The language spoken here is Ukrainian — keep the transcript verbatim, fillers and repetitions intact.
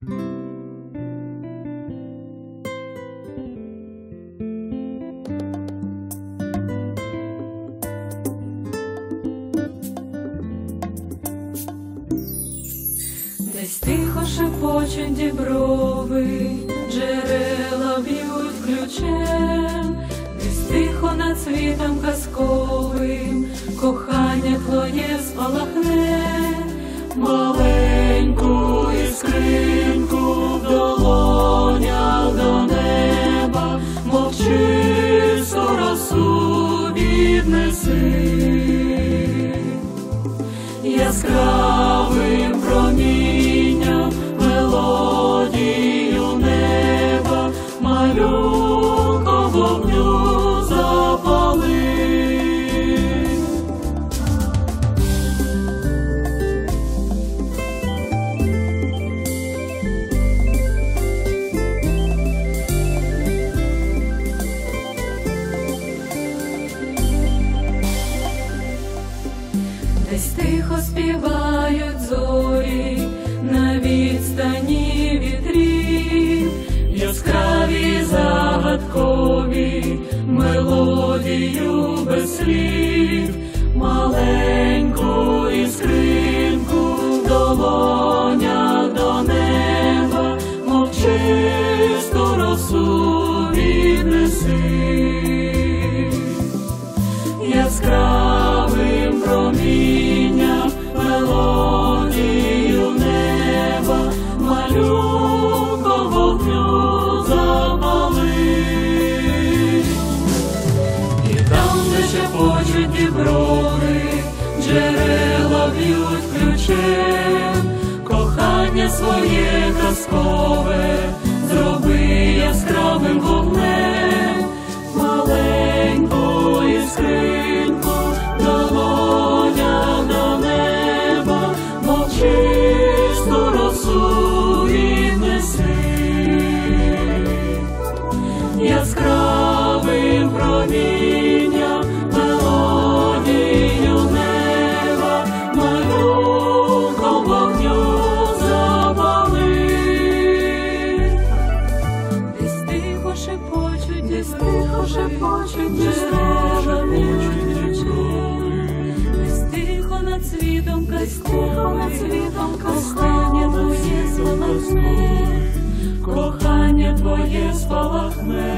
Десь тихо шепочуть діброви, джерела б'ють ключем, десь тихо над світом казковим кохання твоє спалахне. Маленьку іскринку в долонях до неба, мовчисто росу віднеси. Яскравим промінням мелодію неба малюнко вогню запали. Десь тихо співають зорі на відстані вітрів, яскраві загадкові мелодію без слів. Маленьку іскринку в долонях до неба, мовчисто росу віднеси. Яскравим промінням мелодію неба малюнко вогню запали. І там, де шепочуть діброви, джерела б'ють ключем, кохання своє казкове зроби яскравим вогнем. Маленьку іскринку в долонях до неба, мовчисто росу віднеси. Яскравим промінням мелодію неба малюнко вогню запали. Десь тихо шепочуть, десь тихо шепочуть джерела б'ють ключем, десь тихо над світом казковим кохання твоє спалахне, кохання твоє спалахне.